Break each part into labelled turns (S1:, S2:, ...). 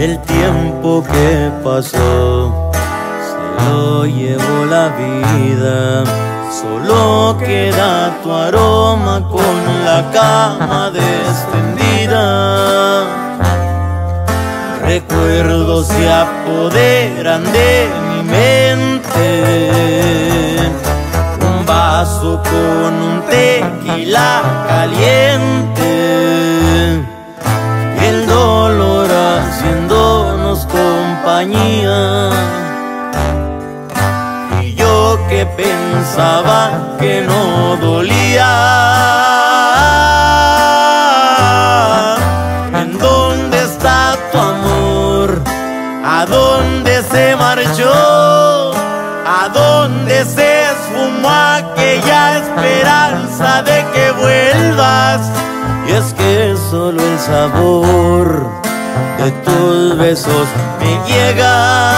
S1: El tiempo que pasó se lo llevó la vida. Solo queda tu aroma con la cama extendida. Recuerdos se apoderan de mi mente. Un vaso con un tequila caliente. El dolor haciéndonos compañía. Y yo que pensaba que no dolía. ¿En dónde está tu amor? ¿A dónde se marchó? ¿A dónde se esfumó aquella esperanza de que vuelvas? Y es que solo el sabor de tus besos me llega.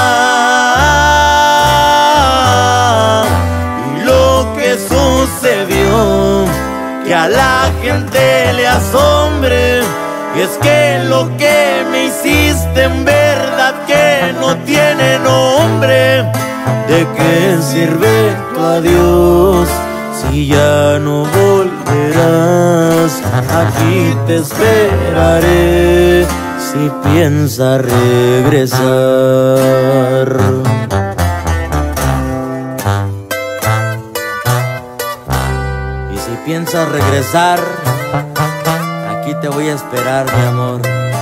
S1: Y lo que sucedió, que a la gente le asombre, es que lo que me hiciste en verdad que no tiene nombre. ¿De qué sirve tu adiós si ya no volverás? Aquí te esperaré si piensas regresar. Y si piensas regresar, aquí te voy a esperar, mi amor.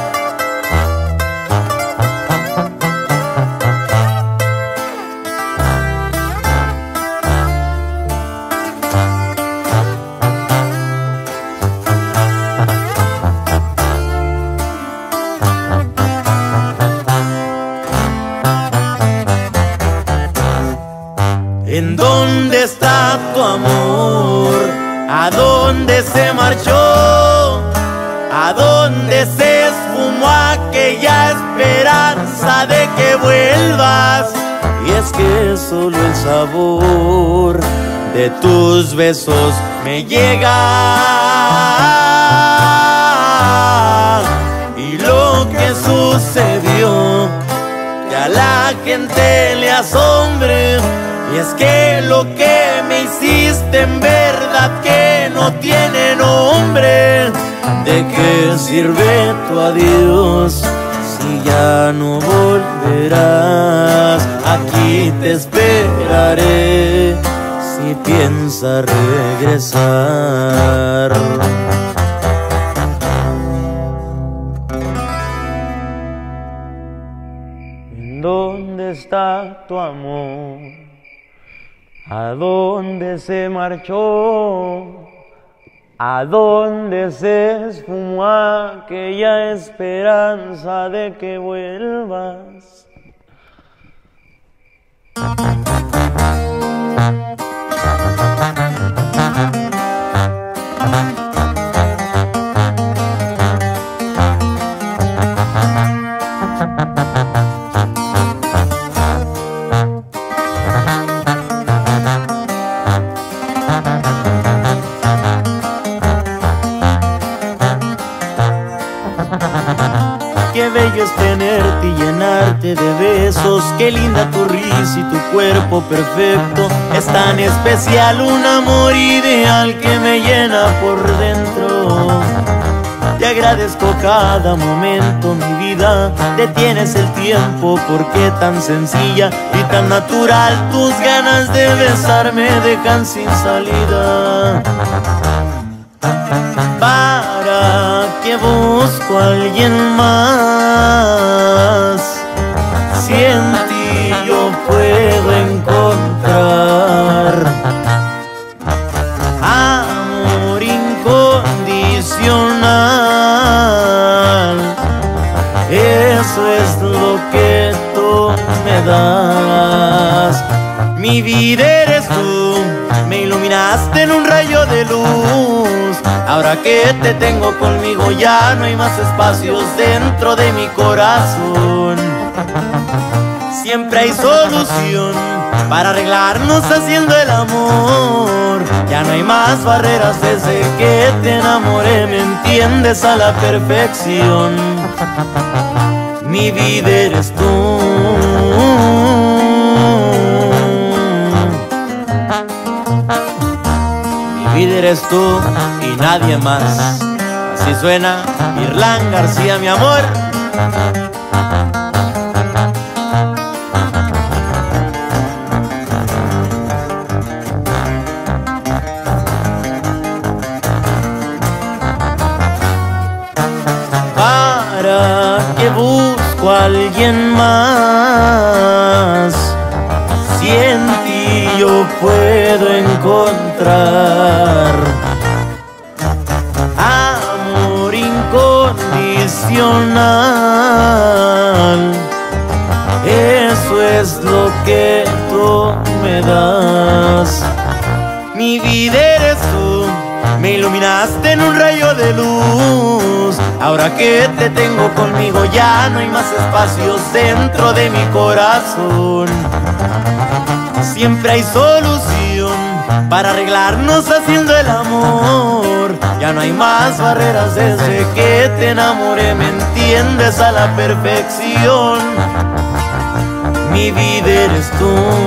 S1: ¿En dónde está tu amor? ¿A dónde se marchó? ¿A dónde se esfumó aquella esperanza de que vuelvas? Y es que solo el sabor de tus besos me llega. Y lo que sucedió, que a la gente le asombre, y es que lo que me hiciste en verdad que no tiene nombre. ¿De qué sirve tu adiós si ya no volverás? Aquí te esperaré si piensas regresar. ¿Dónde está tu amor? ¿A dónde se marchó? ¿A dónde se esfumó aquella esperanza de que vuelvas? Qué bello es tenerte y llenarte de besos. Qué linda tu risa y tu cuerpo perfecto. Es tan especial, un amor ideal que me llena por dentro. Te agradezco cada momento, mi vida. Detienes el tiempo porque tan sencilla y tan natural. Tus ganas de besar me dejan sin salida. ¿Para qué busco a alguien más? Si en ti yo puedo encontrar amor incondicional. Eso es lo que tú me das. Mi vida eres tú, me iluminaste en un rayo de luz. Ahora que te tengo conmigo ya no hay más espacios dentro de mi corazón. Siempre hay solución para arreglarnos haciendo el amor. Ya no hay más barreras desde que te enamoré, me entiendes a la perfección. mi vida eres tú. Mi vida eres tú y nadie más. Así suena Irlán García, mi amor. ¿Para qué busco a alguien más? Si en ti yo puedo encontrar amor incondicional. Eso es lo que tú me das. Mi vida eres tú, me iluminaste en un rayo de luz. Ahora que te tengo conmigo ya no hay más espacios dentro de mi corazón. Siempre hay solución para arreglarnos haciendo el amor. Ya no hay más barreras desde que te enamoré, me entiendes a la perfección. Mi vida eres tú.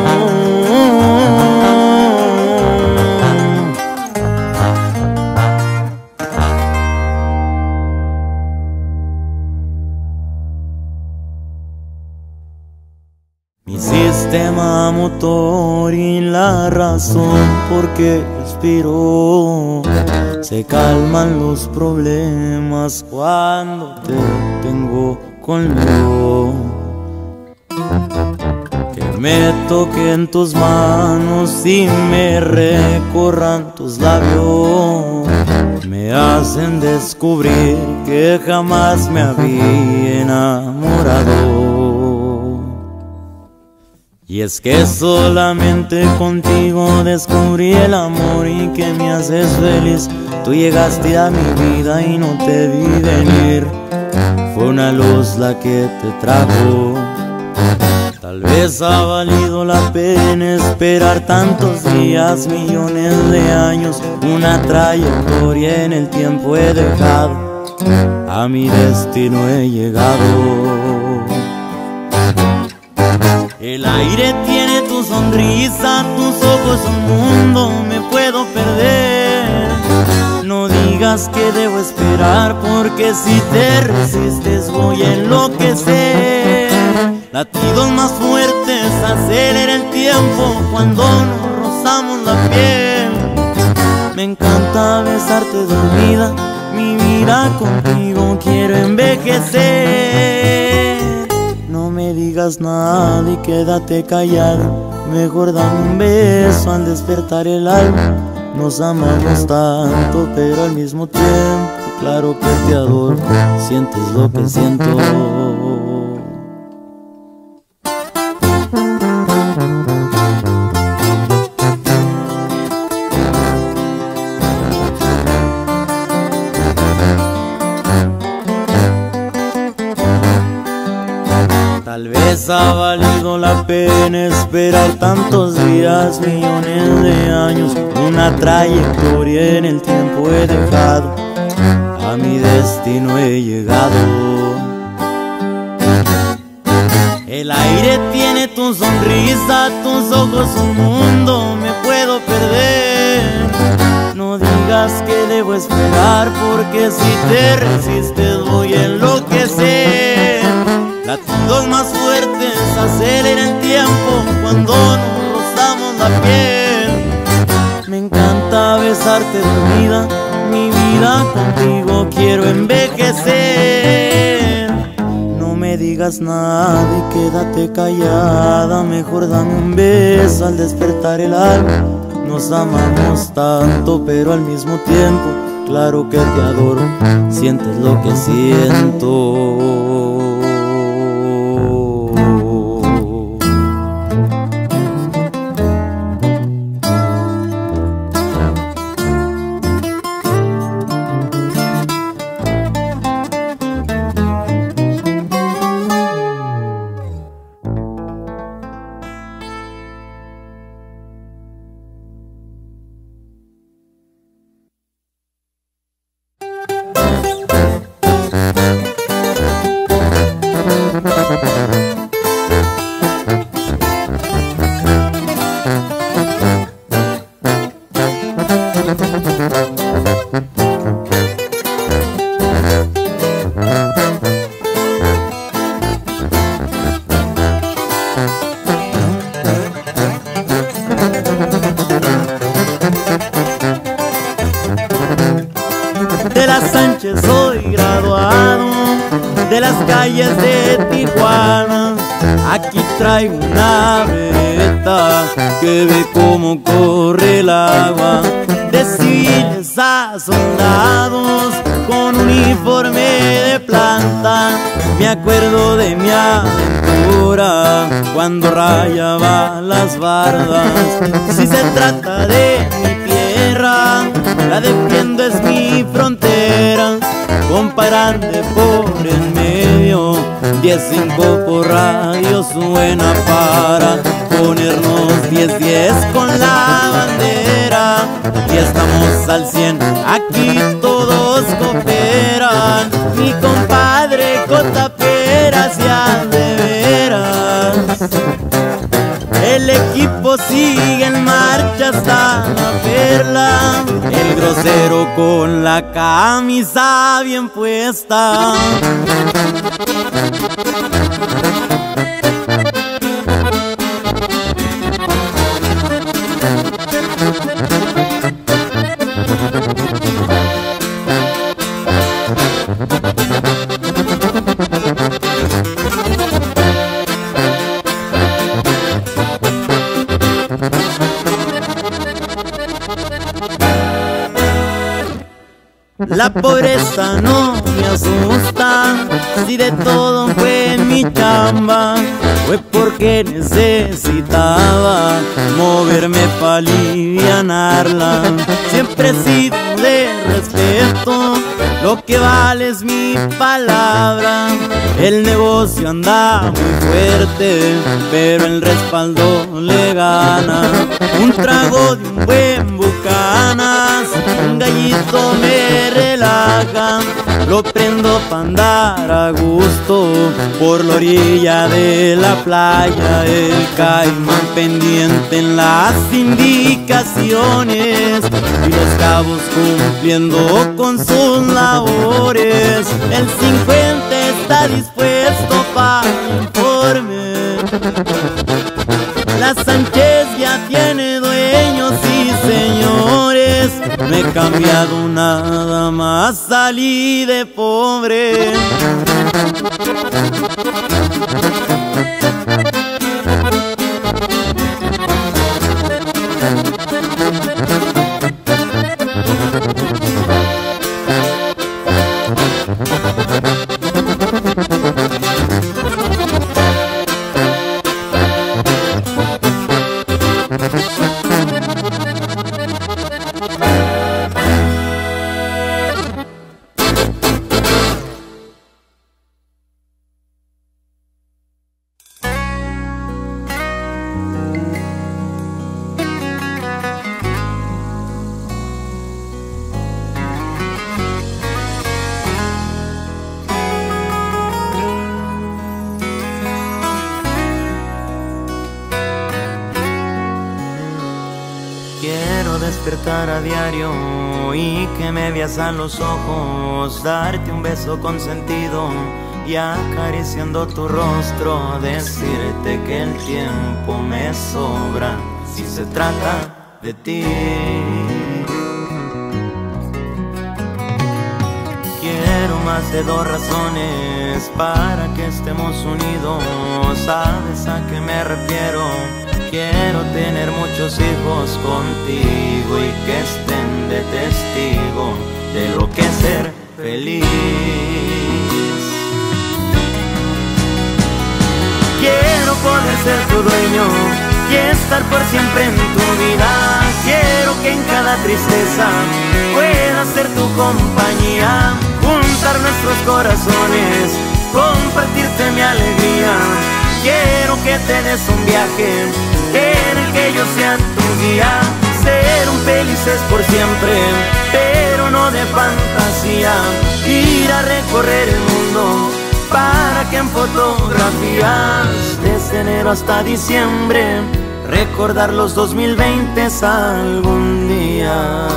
S1: Mi sistema motor y la razón por qué respiro, se calman los problemas cuando te tengo conmigo. Que me toquen tus manos y me recorran tus labios, me hacen descubrir que jamás me había enamorado. Y es que solamente contigo descubrí el amor y que me haces feliz. Tú llegaste a mi vida y no te vi venir, fue una luz la que te trajo. Tal vez ha valido la pena esperar tantos días, millones de años, una trayectoria en el tiempo he dejado, a mi destino he llegado. El aire tiene tu sonrisa, tus ojos un mundo, me puedo perder. No digas que debo esperar, porque si te resistes voy a enloquecer. Latidos más fuertes acelera el tiempo cuando nos rozamos la piel. Me encanta besarte dormida, mi vida contigo quiero envejecer. No me digas nada y quédate callado, mejor dame un beso al despertar el alma. Nos amamos tanto pero al mismo tiempo, claro que te adoro, sientes lo que siento. Tal vez ha valido la pena esperar tantos días, millones de años, una trayectoria en el tiempo he dejado, a mi destino he llegado. El aire tiene tu sonrisa, tus ojos un mundo, me puedo perder. No digas que debo esperar, porque si te resistes voy a enloquecer. Latidos más fuertes acelera el tiempo cuando nos rozamos la piel. Me encanta besarte dormida, mi vida contigo quiero envejecer. No me digas nada y quédate callada, mejor dame un beso al despertar el alma. Nos amamos tanto pero al mismo tiempo, claro que te adoro, sientes lo que siento. De la Sánchez soy graduado, de las calles de Tijuana. Aquí traigo una vereta que ve cómo corre el agua. De civiles a soldados con uniforme de planta. Me acuerdo de mi aventura cuando rayaba las bardas. Si se trata de mi tierra, la defiendo, es mi frontera. Comparando por el medio, 10-5 por radio suena para ponernos 10-10 con la bandera. Y estamos al 100, aquí todos cooperan. Mi compadre Cotaperas ya de veras. El equipo sigue en marcha hasta la perla. El grosero con la camisa bien puesta. La pobreza no me asusta, si de todo fue mi chamba, fue porque necesitaba moverme para alivianarla. Siempre he sido de respeto, lo que vale es mi palabra. El negocio anda muy fuerte, pero el respaldo le gana. Un trago de un buen Bucanas, un gallito me relaja. Lo prendo pa' andar a gusto por la orilla de la playa. El caimán pendiente en las indicaciones y los cabos cumpliendo con sus labores. El 50 está dispuesto para informe. La Sánchez ya tiene dueños y señores. Me he cambiado nada más, salí de pobre. Quiero despertar a diario y que me veas a los ojos, darte un beso consentido y acariciando tu rostro, decirte que el tiempo me sobra si se trata de ti. Quiero más de 2 razones para que estemos unidos, ¿sabes a qué me refiero? Quiero tener muchos hijos contigo y que estén de testigo de lo que es ser feliz. Quiero poder ser tu dueño y estar por siempre en tu vida. Quiero que en cada tristeza pueda ser tu compañía, juntar nuestros corazones, compartirte mi alegría. Quiero que te des un viaje en el que yo sea tu guía. Ser un felices por siempre, pero no de fantasía. Ir a recorrer el mundo para que en fotografías desde enero hasta diciembre recordar los 2020 algún día.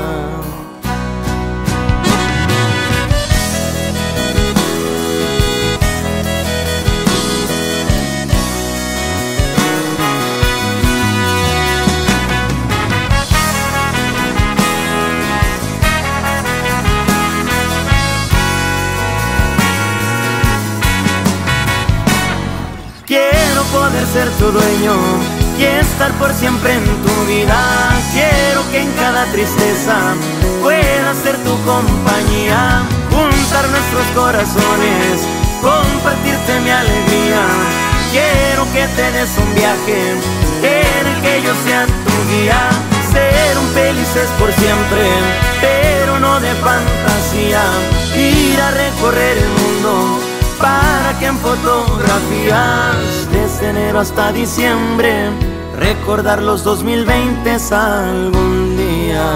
S1: Quiero poder ser tu dueño y estar por siempre en tu vida. Quiero que en cada tristeza pueda ser tu compañía, juntar nuestros corazones, compartirte mi alegría. Quiero que te des un viaje en el que yo sea tu guía, ser un felices por siempre, pero no de fantasía. Ir a recorrer el mundo para que en fotografías desde enero hasta diciembre recordar los 2020 algún día.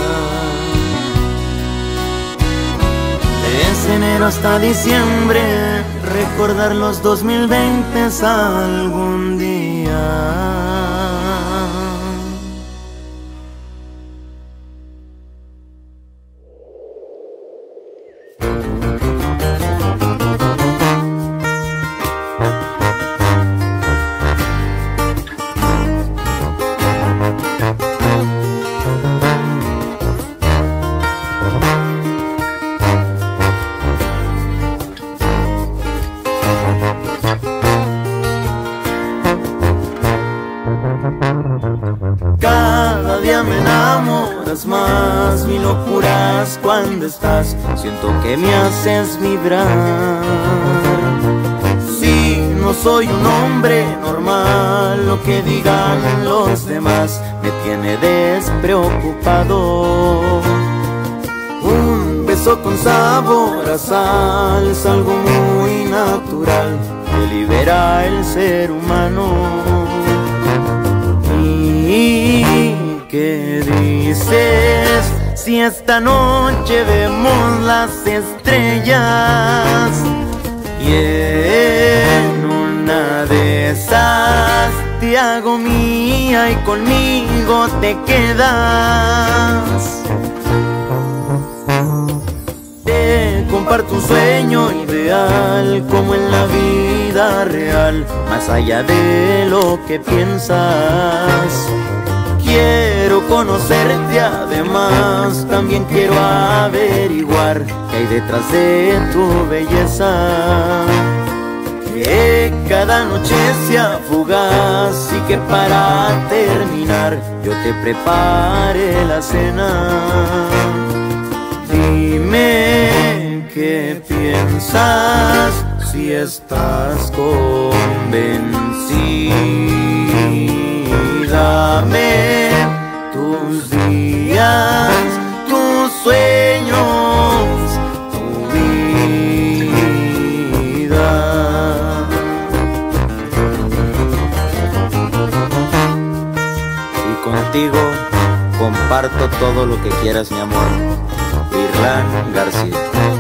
S1: Desde enero hasta diciembre recordar los 2020 algún día. Cada día me enamoras más, mi locura es cuando estás, siento que me haces vibrar. Si no soy un hombre normal, lo que digan los demás me tiene despreocupado. Un beso con sabor a sal es algo muy natural, que libera el ser humano. ¿Y qué dices si esta noche vemos las estrellas y en una de esas te hago mía y conmigo te quedas? Te comparto un sueño ideal como en la vida real, más allá de lo que piensas. Quiero conocerte, además también quiero averiguar qué hay detrás de tu belleza. Que cada noche sea fugaz y que para terminar yo te prepare la cena. Dime qué piensas, si estás convencida. Dame tus días, tus sueños, tu vida. Y contigo comparto todo lo que quieras, mi amor. Irlán García.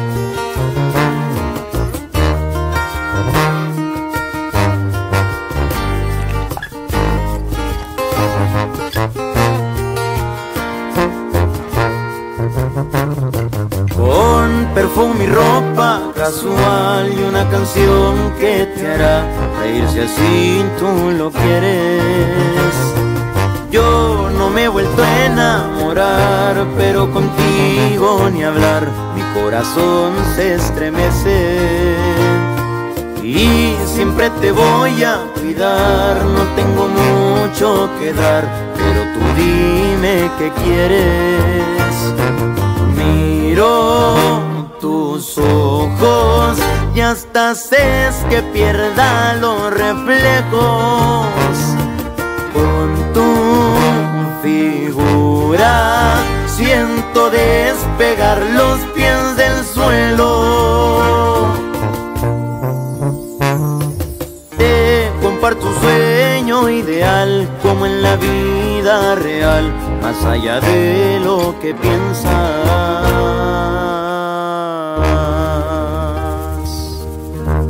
S1: Con perfume y ropa casual y una canción que te hará reír si así tú lo quieres. Yo no me he vuelto a enamorar, pero contigo ni hablar, mi corazón se estremece. Y siempre te voy a cuidar, no tengo mucho que dar, pero tú dime qué quieres. Miro tus ojos y hasta haces que pierda los reflejos. Con tu figura siento despegar los pies del suelo. Te comparto un sueño ideal como en la vida real, más allá de lo que piensas.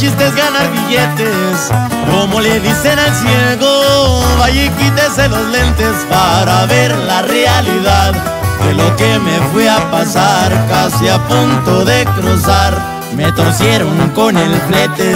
S1: chiste es ganar billetes, como le dicen al ciego, vaya y quítese los lentes para ver la realidad de lo que me fue a pasar. Casi a punto de cruzar, me torcieron con el flete.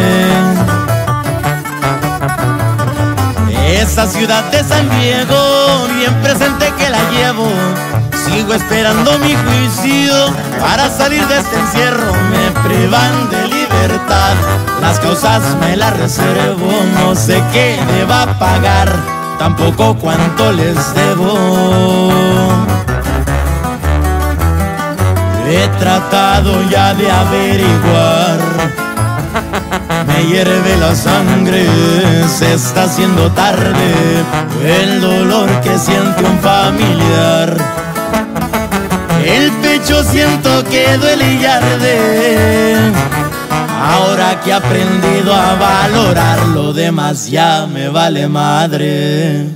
S1: Esa ciudad de San Diego, bien presente que la llevo. Sigo esperando mi juicio para salir de este encierro. Me privan de libertad, las causas me las reservo. No sé qué deba pagar, tampoco cuánto les debo. He tratado ya de averiguar, me hierve la sangre, se está haciendo tarde. El dolor que siente un familiar, el pecho siento que duele y arde. Ahora que he aprendido a valorar, lo demás ya me vale madre.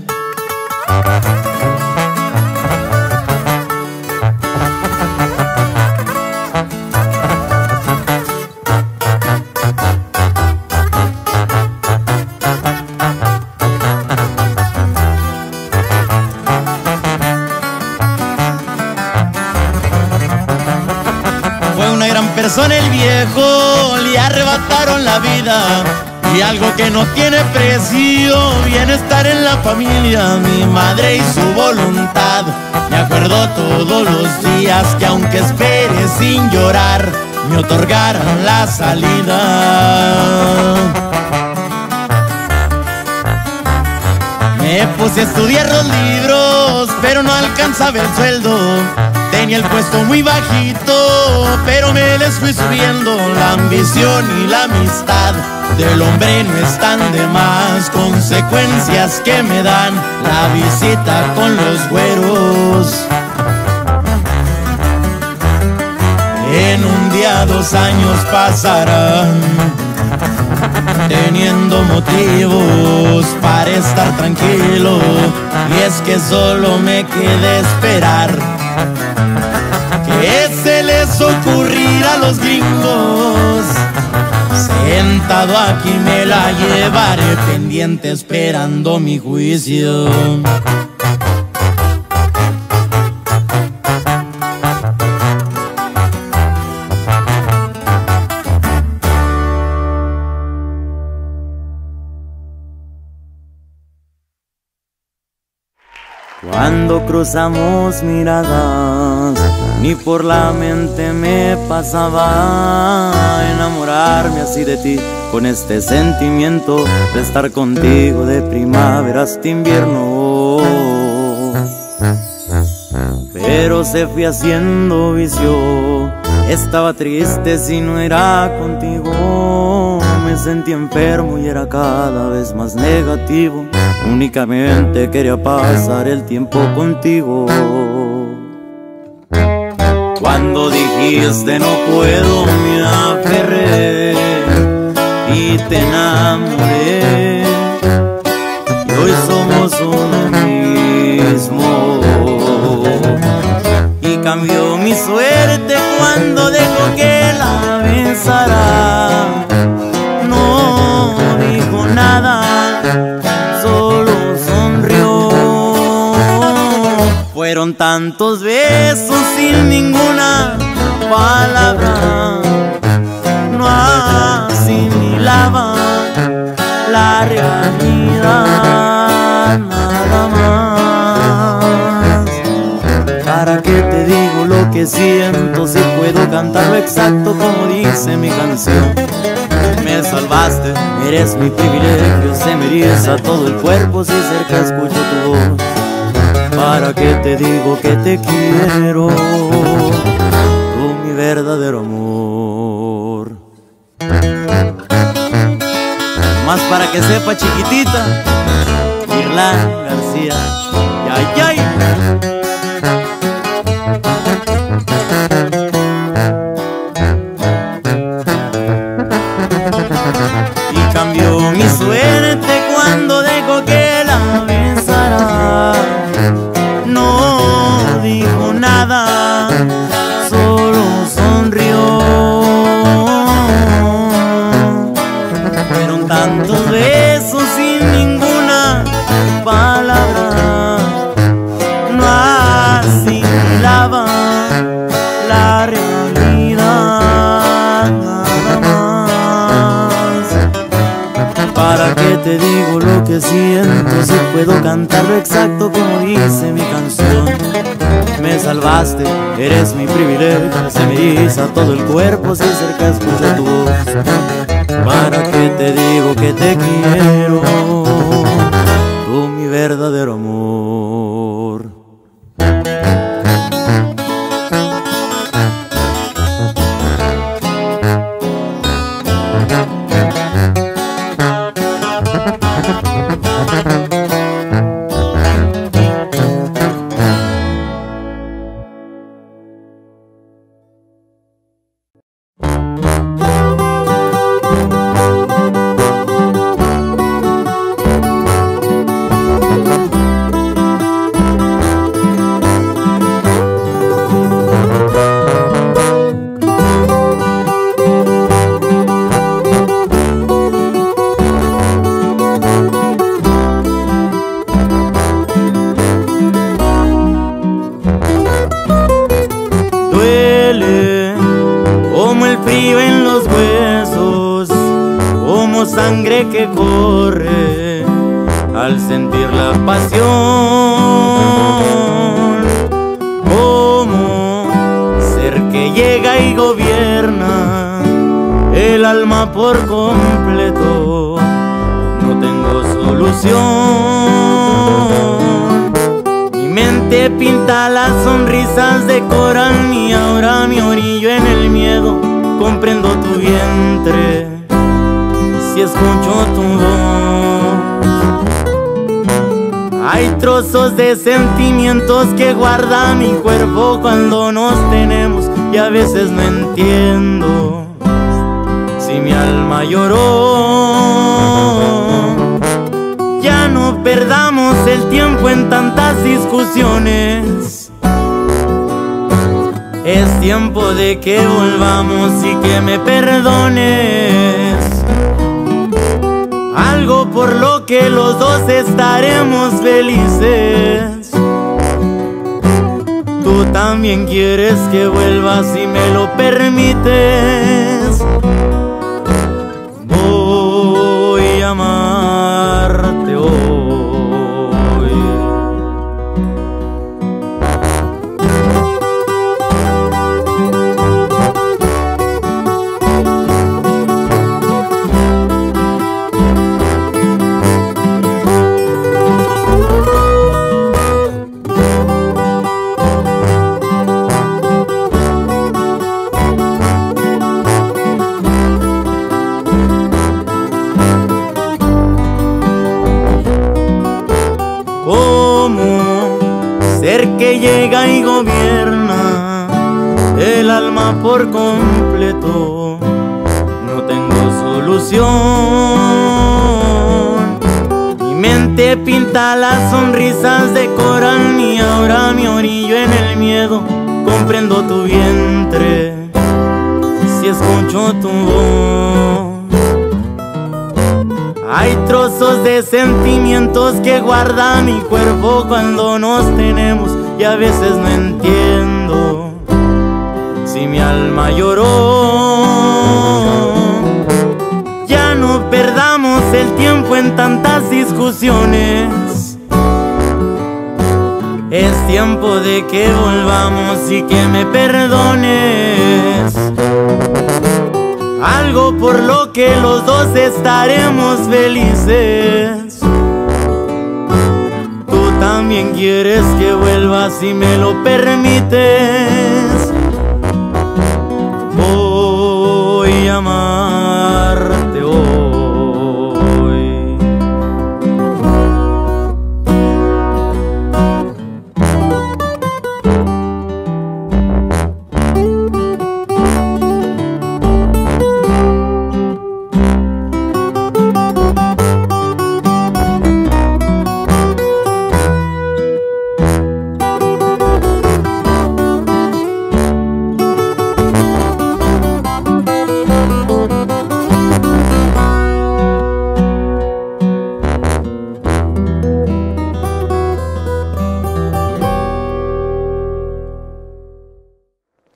S1: Persona el viejo, le arrebataron la vida, y algo que no tiene precio, bienestar en la familia, mi madre y su voluntad. Me acuerdo todos los días que aunque espere sin llorar, me otorgaran la salida. Me puse a estudiar los libros, pero no alcanzaba el sueldo. Tenía el puesto muy bajito, pero me les fui subiendo. La ambición y la amistad del hombre no están de más. Consecuencias que me dan la visita con los güeros. En un día 2 años pasarán, teniendo motivos para estar tranquilo. Y es que solo me queda esperar que se les ocurrirá a los gringos. Sentado aquí me la llevaré pendiente esperando mi juicio. Cuando cruzamos miradas, ni por la mente me pasaba enamorarme así de ti, con este sentimiento de estar contigo de primavera hasta invierno. Pero se fue haciendo vicio, estaba triste si no era contigo. Me sentí enfermo y era cada vez más negativo. Únicamente quería pasar el tiempo contigo. Cuando dijiste no puedo, me aferré y te enamoré. Y hoy somos uno mismo. Y cambió mi suerte cuando dejó que la besara. No dijo nada, solo sonrió. Fueron tantos besos sin ninguna palabra, no asimilaba la realidad nada más. ¿Para qué te digo lo que siento si puedo cantarlo exacto como dice mi canción? Me salvaste, eres mi privilegio, se me eriza todo el cuerpo si cerca escucho tu voz. ¿Para qué te digo que te quiero? Tú mi verdadero amor. Más para que sepa, chiquitita, Irlanda García. ¡Ay, ay! Y cambió mi suerte cuando dejó que la besara. No dijo nada, solo sonrió. te digo lo que siento, si puedo cantarlo exacto como dice mi canción. Me salvaste, eres mi privilegio, se me eriza todo el cuerpo si cerca escucho tu voz. ¿Para qué te digo que te quiero? Tú mi verdadero amor. Sangre que corre al sentir la pasión, como ser que llega y gobierna el alma por completo. No tengo solución, mi mente pinta las sonrisas de coral y ahora me orillo en el miedo, comprendo tu vientre. Si escucho tu voz, hay trozos de sentimientos que guarda mi cuerpo cuando nos tenemos y a veces no entiendo si mi alma lloró. Ya no perdamos el tiempo en tantas discusiones, es tiempo de que volvamos y que me perdones. Algo por lo que los dos estaremos felices. Tú también quieres que vuelvas si me lo permites. Voy a amarte hoy. Que llega y gobierna el alma por completo. No tengo solución, mi mente pinta las sonrisas de coral y ahora me orillo en el miedo, comprendo tu vientre. Si escucho tu voz, hay trozos de sentimientos que guarda mi cuerpo cuando nos tenemos y a veces no entiendo si mi alma lloró. Ya no perdamos el tiempo en tantas discusiones, es tiempo de que volvamos y que me perdones. Algo por lo que los dos estaremos felices. Tú también quieres que vuelvas si me lo permites. Voy a amarte hoy.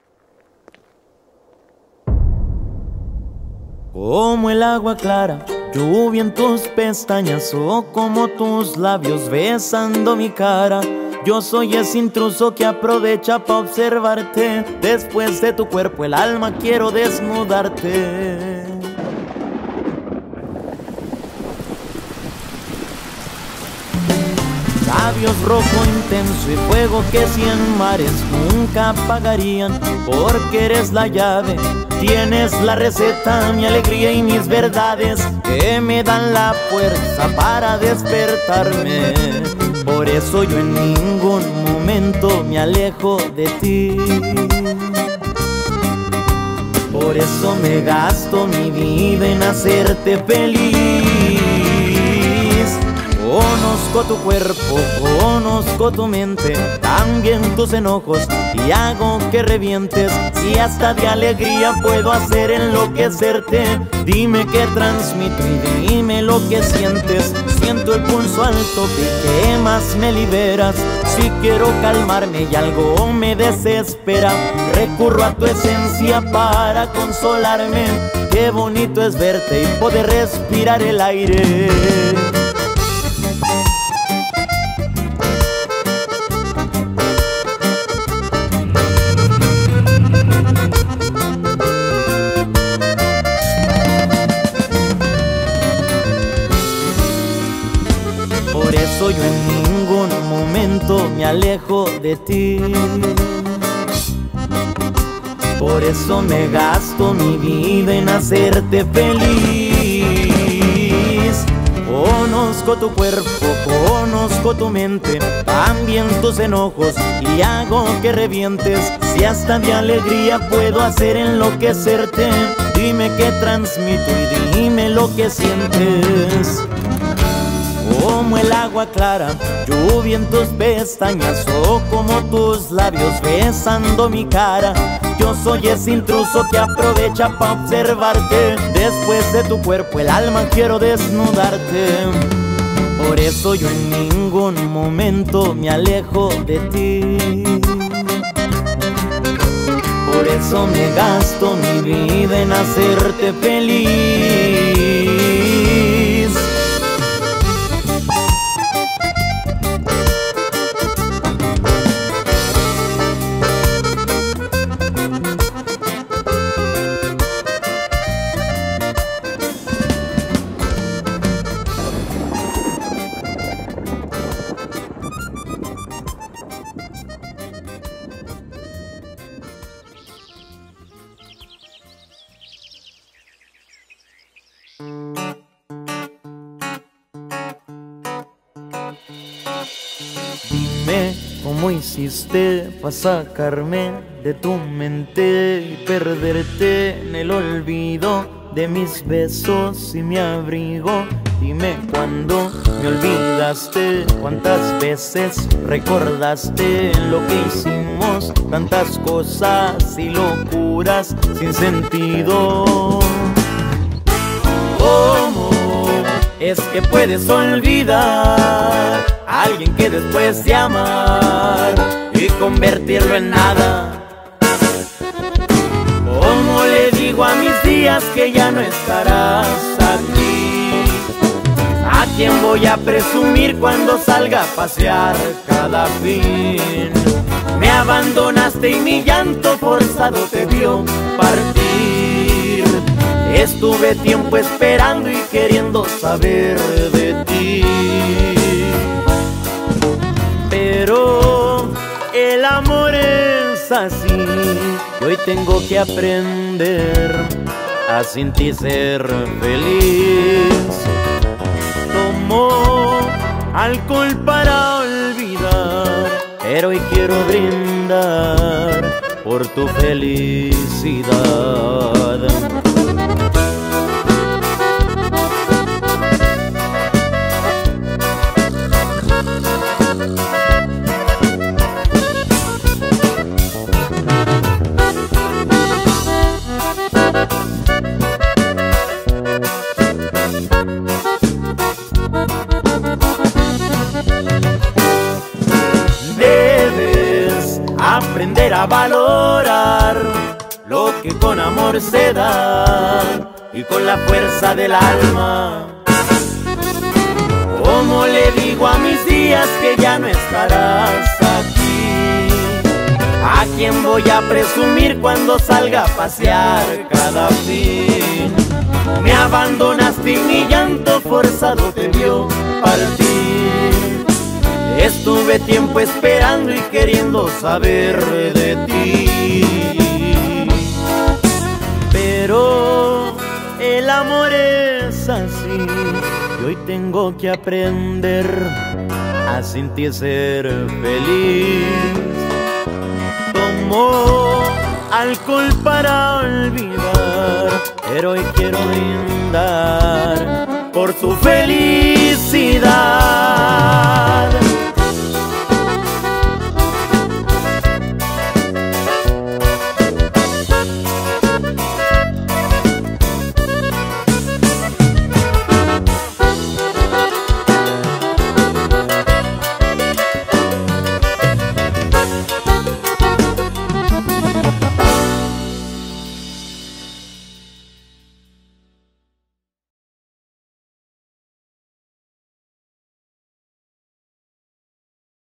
S1: Como el agua clara lluvia en tus pestañas o como tus labios besando mi cara. Yo soy ese intruso que aprovecha pa' observarte. Después de tu cuerpo el alma quiero desnudarte. Labios rojo intenso y fuego que 100 mares nunca apagarían. Porque eres la llave, tienes la receta, mi alegría y mis verdades que me dan la fuerza para despertarme. Por eso yo en ningún momento me alejo de ti. Por eso me gasto mi vida en hacerte feliz. Conozco tu cuerpo, conozco tu mente, también tus enojos, y hago que revientes. Si hasta de alegría puedo hacer enloquecerte. Dime qué transmito y dime lo que sientes. Siento el pulso al tope que más me liberas. Si quiero calmarme y algo me desespera, recurro a tu esencia para consolarme. Qué bonito es verte y poder respirar el aire. Por eso yo en ningún momento me alejo de ti. Por eso me gasto mi vida en hacerte feliz. Conozco tu cuerpo, conozco tu mente, también tus enojos, y hago que revientes. Si hasta de alegría puedo hacer enloquecerte. Dime qué transmito y dime lo que sientes. Como el agua clara, lluvia en tus pestañas o como tus labios besando mi cara. Yo soy ese intruso que aprovecha pa' observarte. Después de tu cuerpo el alma quiero desnudarte. Por eso yo en ningún momento me alejo de ti. Por eso me gasto mi vida en hacerte feliz. Dime cómo hiciste para sacarme de tu mente y perderte en el olvido de mis besos y mi abrigo. Dime cuándo me olvidaste, cuántas veces recordaste lo que hicimos, tantas cosas y locuras sin sentido. ¿Cómo es que puedes olvidar a alguien que después de amar y convertirlo en nada? ¿Cómo le digo a mis días que ya no estarás aquí? ¿A quién voy a presumir cuando salga a pasear cada fin? Me abandonaste y mi llanto forzado te vio partir. Estuve tiempo esperando y queriendo saber de ti. Pero el amor es así, y hoy tengo que aprender a sin ti ser feliz. Tomo alcohol para olvidar, pero hoy quiero brindar por tu felicidad. Aprender a valorar lo que con amor se da. y con la fuerza del alma. ¿Cómo le digo a mis días que ya no estarás aquí? ¿A quién voy a presumir cuando salga a pasear cada fin? Me abandonaste y mi llanto forzado te vio partir. Estuve tiempo esperando y queriendo saber de ti, pero el amor es así y hoy tengo que aprender a sentir ser feliz. Tomo alcohol para olvidar, pero hoy quiero brindar por tu felicidad.